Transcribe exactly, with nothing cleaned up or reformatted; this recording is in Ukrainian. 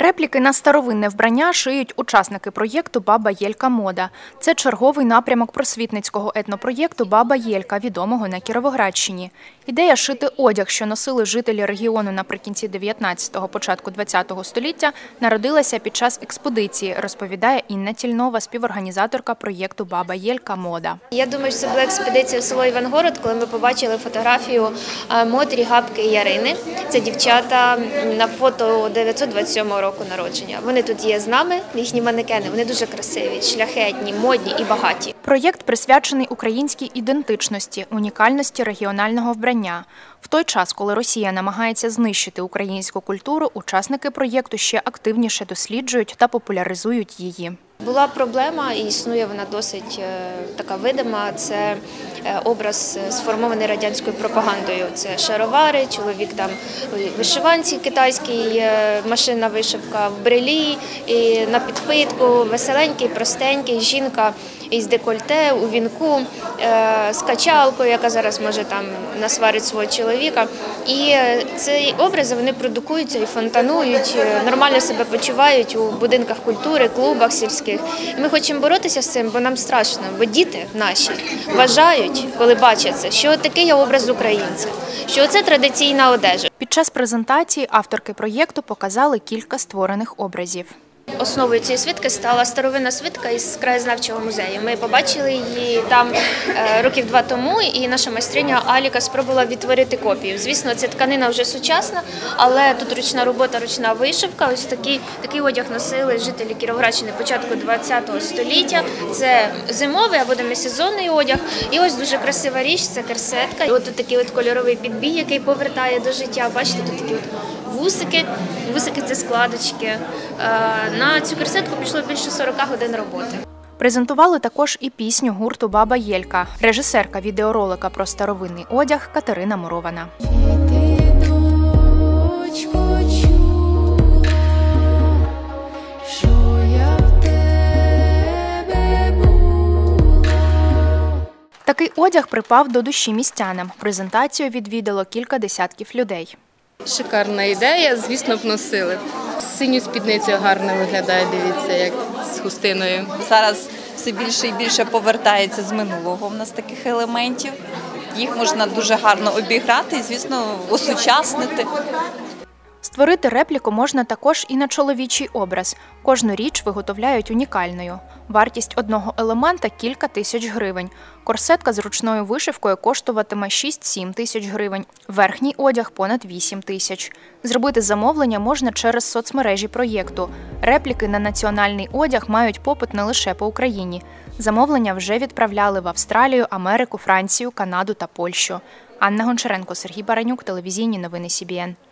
Репліки на старовинне вбрання шиють учасники проєкту «Баба Єлька Мода». Це черговий напрямок просвітницького етнопроєкту «Баба Єлька», відомого на Кіровоградщині. Ідея шити одяг, що носили жителі регіону наприкінці дев'ятнадцятого – початку двадцятого століття, народилася під час експедиції, розповідає Інна Тільнова, співорганізаторка проєкту «Баба Єлька Мода». Я думаю, що це була експедиція в село Івангород, коли ми побачили фотографію Мотрі, Габки і Ярини. Це дівчата на фото дев'ятсот двадцять сьомого року народження. Вони тут є з нами, їхні манекени, вони дуже красиві, шляхетні, модні і багаті. Проєкт присвячений українській ідентичності, унікальності регіонального вбрання. В той час, коли Росія намагається знищити українську культуру, учасники проєкту ще активніше досліджують та популяризують її. Була проблема, і існує вона досить така видима, це образ сформований радянською пропагандою. Це шаровари, чоловік там у вишиванці китайській, машинна вишивка в брелі, і на підпитку, веселенький, простенький, жінка із декольте, у вінку, з качалкою, яка зараз може там насварити свого чоловіка. І ці образи, вони продукуються і фонтанують, нормально себе почувають у будинках культури, клубах сільських. І ми хочемо боротися з цим, бо нам страшно, бо діти наші вважають, коли бачать це, що такий є образ українця, що це традиційна одежа. Під час презентації авторки проєкту показали кілька створених образів. Основою цієї свитки стала старовинна свитка із краєзнавчого музею. Ми побачили її там років два тому, і наша майстриня Аліка спробувала відтворити копію. Звісно, ця тканина вже сучасна, але тут ручна робота, ручна вишивка. Ось такий, такий одяг носили жителі Кіровоградщини початку двадцятого століття. Це зимовий або демисезонний одяг. І ось дуже красива річ – це керсетка. І от тут такий от кольоровий підбій, який повертає до життя. Бачите, тут такі от вусики. Вусики – це складочки. На цю керсетку пішло більше сорока годин роботи. Презентували також і пісню гурту «Баба Єлька», режисерка відеоролика про старовинний одяг Катерина Мурована. Такий одяг припав до душі містянам. Презентацію відвідало кілька десятків людей. Шикарна ідея, звісно б носили. З синьою спідницею гарно виглядає, дивіться, як з хустиною. Зараз все більше і більше повертається з минулого в нас таких елементів. Їх можна дуже гарно обіграти і, звісно, осучаснити. Створити репліку можна також і на чоловічий образ. Кожну річ виготовляють унікальною. Вартість одного елемента – кілька тисяч гривень. Корсетка з ручною вишивкою коштуватиме шість-сім тисяч гривень. Верхній одяг – понад вісім тисяч. Зробити замовлення можна через соцмережі проєкту. Репліки на національний одяг мають попит не лише по Україні. Замовлення вже відправляли в Австралію, Америку, Францію, Канаду та Польщу. Анна Гончаренко, Сергій Баранюк, телевізійні новини Сі Бі Ен.